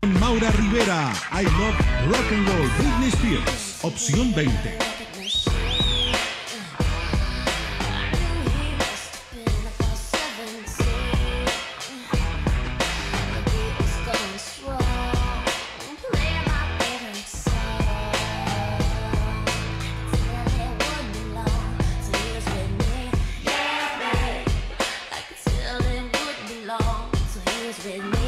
con Maura Rivera. I Love Rock and Roll, Britney Spears. Opción 20. With me.